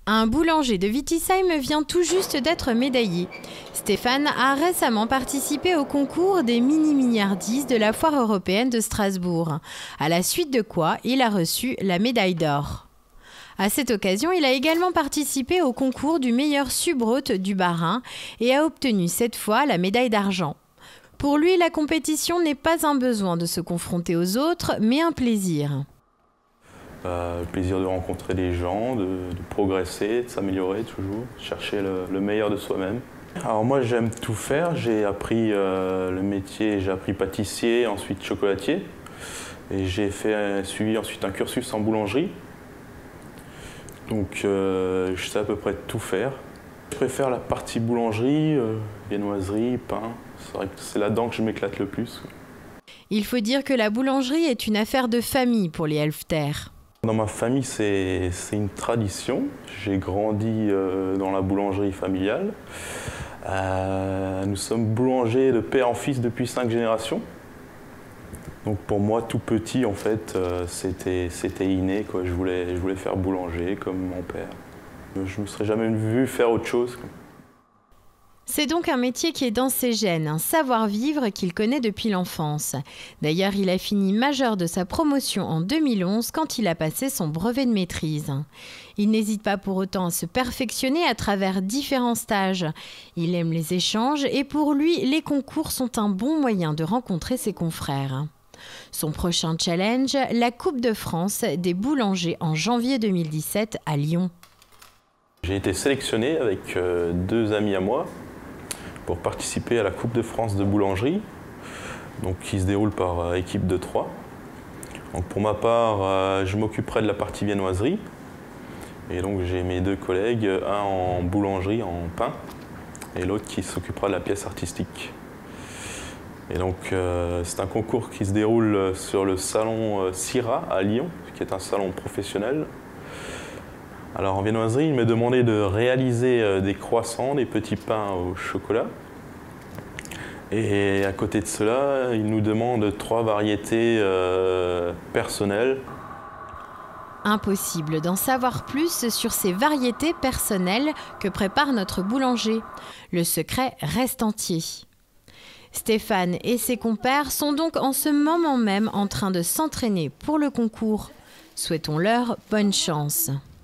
Un boulanger de Wittisheim vient tout juste d'être médaillé. Stéphane a récemment participé au concours des mini-milliardistes de la Foire européenne de Strasbourg, à la suite de quoi il a reçu la médaille d'or. À cette occasion, il a également participé au concours du meilleur subhôte du Bas-Rhin et a obtenu cette fois la médaille d'argent. Pour lui, la compétition n'est pas un besoin de se confronter aux autres, mais un plaisir. Le plaisir de rencontrer des gens, de progresser, de s'améliorer toujours, chercher le meilleur de soi-même. Alors moi j'aime tout faire, j'ai appris le métier, j'ai appris pâtissier, ensuite chocolatier. Et j'ai suivi ensuite un cursus en boulangerie. Donc je sais à peu près tout faire. Je préfère la partie boulangerie, viennoiserie, pain. C'est vrai que c'est là-dedans que je m'éclate le plus. Il faut dire que la boulangerie est une affaire de famille pour les Helfter. Dans ma famille, c'est une tradition. J'ai grandi dans la boulangerie familiale. Nous sommes boulangers de père en fils depuis 5 générations. Donc pour moi, tout petit, en fait, c'était inné, quoi. Je voulais faire boulanger comme mon père. Je ne me serais jamais vu faire autre chose. C'est donc un métier qui est dans ses gènes, un savoir-vivre qu'il connaît depuis l'enfance. D'ailleurs, il a fini major de sa promotion en 2011 quand il a passé son brevet de maîtrise. Il n'hésite pas pour autant à se perfectionner à travers différents stages. Il aime les échanges et pour lui, les concours sont un bon moyen de rencontrer ses confrères. Son prochain challenge, la Coupe de France des boulangers en janvier 2017 à Lyon. J'ai été sélectionné avec 2 amis à moi pour participer à la Coupe de France de boulangerie, donc qui se déroule par équipe de 3. Donc pour ma part, je m'occuperai de la partie viennoiserie. Et donc j'ai mes 2 collègues, un en boulangerie, en pain, et l'autre qui s'occupera de la pièce artistique. Et donc c'est un concours qui se déroule sur le salon Syrah à Lyon, qui est un salon professionnel. Alors en viennoiserie, il m'est demandé de réaliser des croissants, des petits pains au chocolat. Et à côté de cela, il nous demande 3 variétés personnelles. Impossible d'en savoir plus sur ces variétés personnelles que prépare notre boulanger. Le secret reste entier. Stéphane et ses compères sont donc en ce moment même en train de s'entraîner pour le concours. Souhaitons-leur bonne chance.